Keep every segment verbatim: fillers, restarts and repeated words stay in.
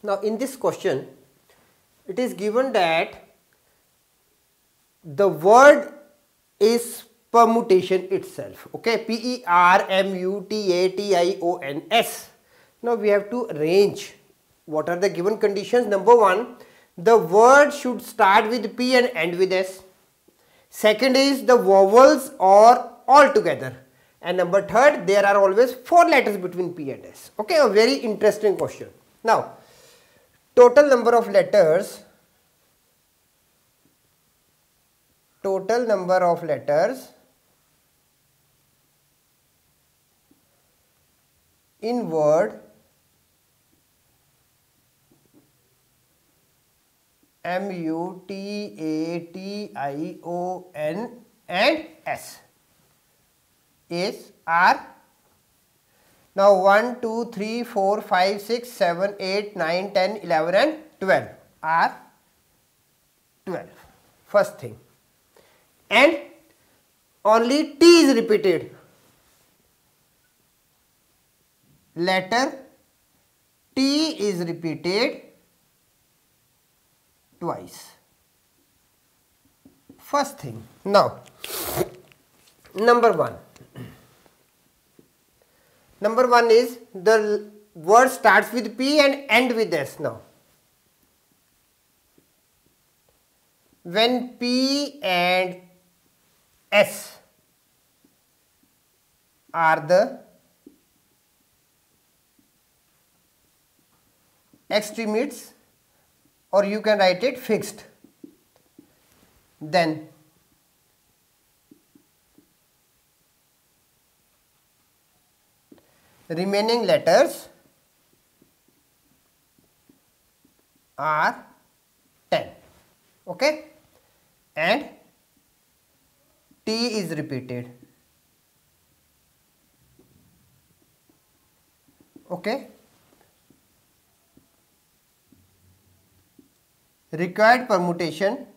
Now in this question it is given that the word is permutation itself, okay, P E R M U T A T I O N S. Now we have to arrange what are the given conditions. Number one, the word should start with P and end with S. Second is the vowels are all together. And number third, there are always four letters between P and S. Okay, a very interesting question. Now, total number of letters, total number of letters in word M U T A T I O N and S is are now one, two, three, four, five, six, seven, eight, nine, ten, eleven and twelve are twelve. First thing. And only T is repeated. Letter T is repeated twice. First thing. Now, number one. Number one is the word starts with P and end with S. Now, when P and S are the extremities, or you can write it fixed, then remaining letters are ten, okay, and T is repeated, okay. Required permutation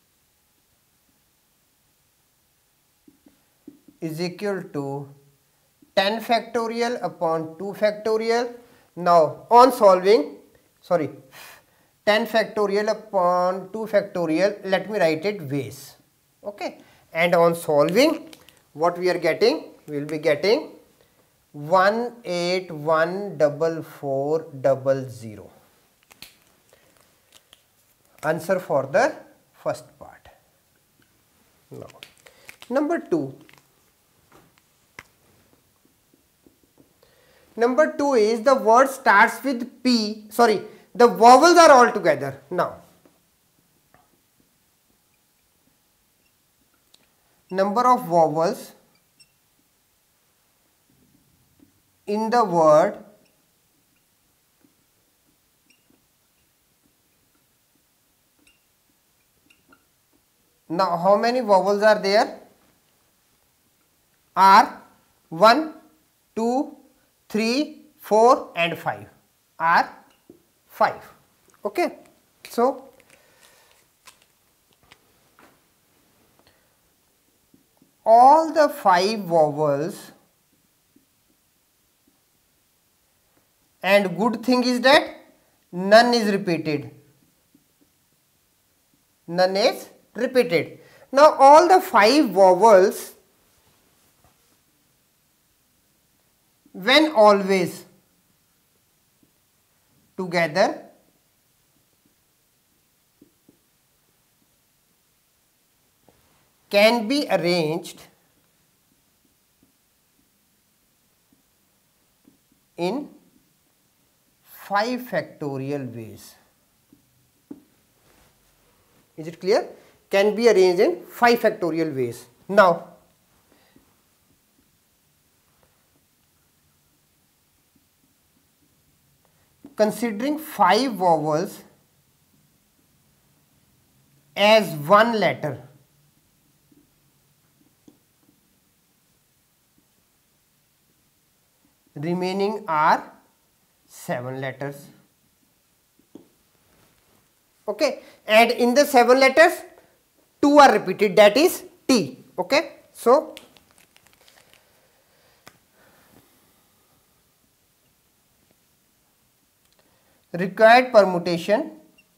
is equal to ten factorial upon two factorial. Now on solving, sorry, ten factorial upon two factorial, let me write it ways, okay. And on solving, what we are getting, we will be getting one eight one four four zero zero. Answer for the first part. Now, number two. Number two is the word starts with P, sorry, the vowels are all together. Now, number of vowels in the word now, how many vowels are there? Are one, two, three, four and five. Are five. Okay. So, all the five vowels, and good thing is that none is repeated. None is repeated. Now all the five vowels, when always together, can be arranged in five factorial ways. Is it clear? Can be arranged in five factorial ways. Now, considering five vowels as one letter, remaining are seven letters. Okay, and in the seven letters, two are repeated, that is T. Okay, so required permutation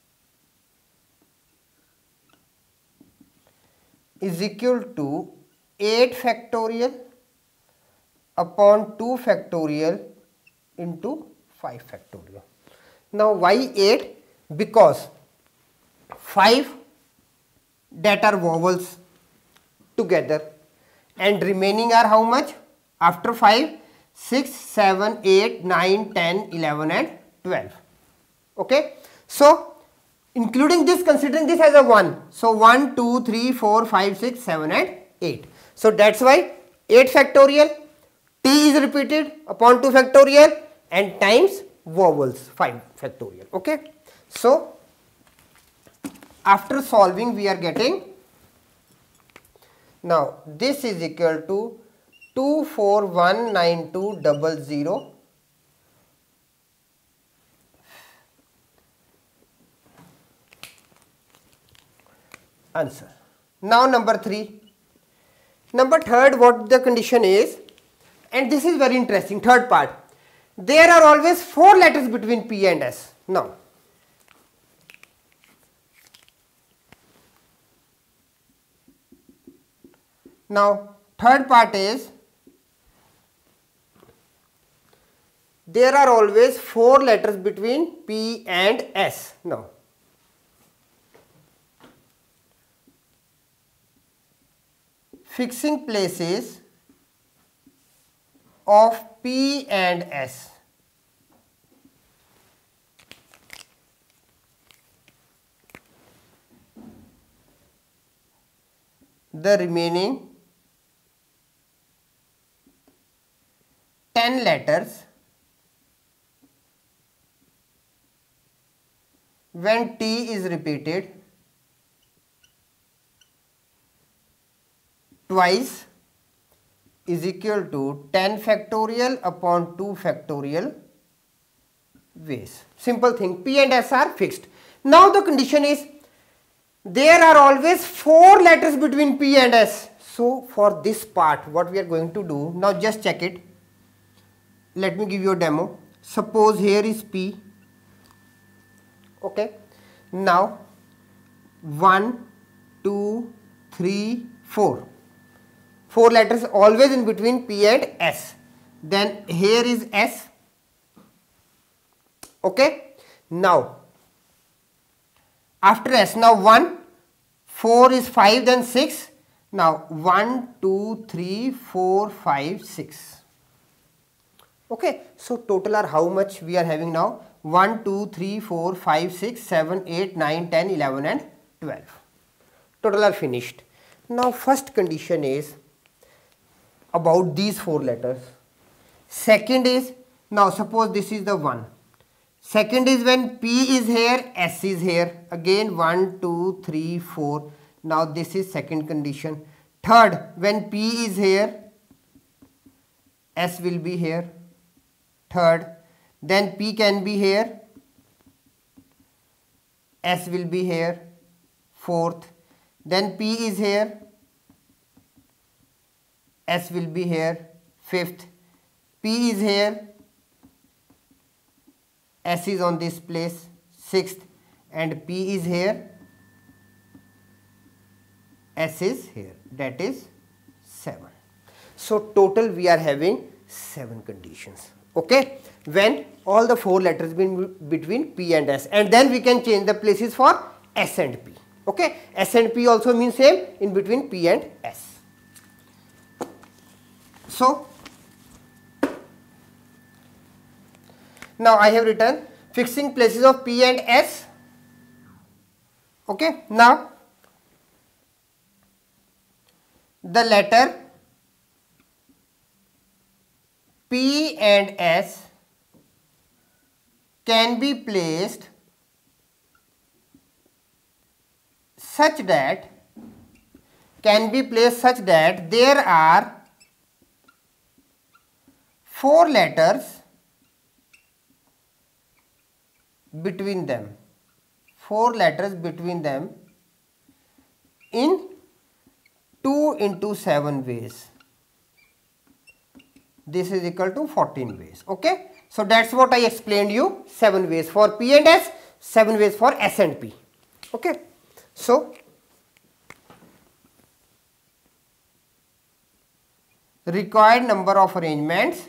is equal to eight factorial upon two factorial into five factorial. Now why eight? Because five that are vowels together and remaining are how much? After five, six, seven, eight, nine, ten, eleven and twelve. Okay. So including this, considering this as a one. So one, two, three, four, five, six, seven and eight. So that's why eight factorial, t is repeated upon two factorial and times vowels five factorial. Okay. So after solving we are getting, now this is equal to two four one nine two zero zero answer. Now number three. Number third, what the condition is, and this is very interesting, third part. There are always four letters between P and S. Now Now third part is, there are always four letters between P and S. Now fixing places of P and S. The remaining ten letters when T is repeated twice is equal to ten factorial upon two factorial ways. Simple thing, P and S are fixed. Now the condition is, there are always four letters between P and S. So for this part what we are going to do, now just check it. Let me give you a demo. Suppose here is P. Okay. Now one, two, three, four. Four letters always in between P and S. Then here is S. Okay. Now after S, now one, four is five, then six. Now one, two, three, four, five, six. Okay, so total are how much we are having now? one, two, three, four, five, six, seven, eight, nine, ten, eleven and twelve. Total are finished. Now first condition is about these four letters. Second is, now suppose this is the one. Second is when P is here, S is here. Again one, two, three, four. Now this is second condition. Third, when P is here, S will be here. Third, then P can be here, S will be here. Fourth, then P is here, S will be here. Fifth, P is here, S is on this place. Sixth, and P is here, S is here. That is seven. So total we are having seven conditions. Okay, when all the four letters been between P and S, and then we can change the places for S and P. Okay, S and P also means same in between P and S. So now I have written fixing places of P and S. Okay, now the letter P and S can be placed such that can be placed such that there are four letters between them. Four letters between them in two into seven ways. This is equal to fourteen ways. Okay. So that's what I explained you, seven ways for P and S, seven ways for S and P. Okay. So required number of arrangements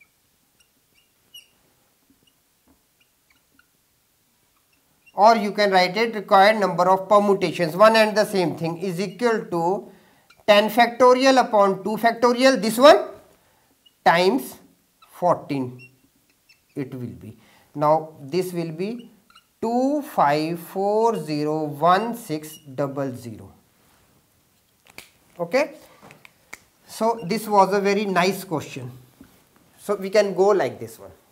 or you can write it required number of permutations, one and the same thing, is equal to ten factorial upon two factorial, this one, times fourteen it will be. Now this will be two five four zero one six zero zero. Okay. So this was a very nice question. So we can go like this one.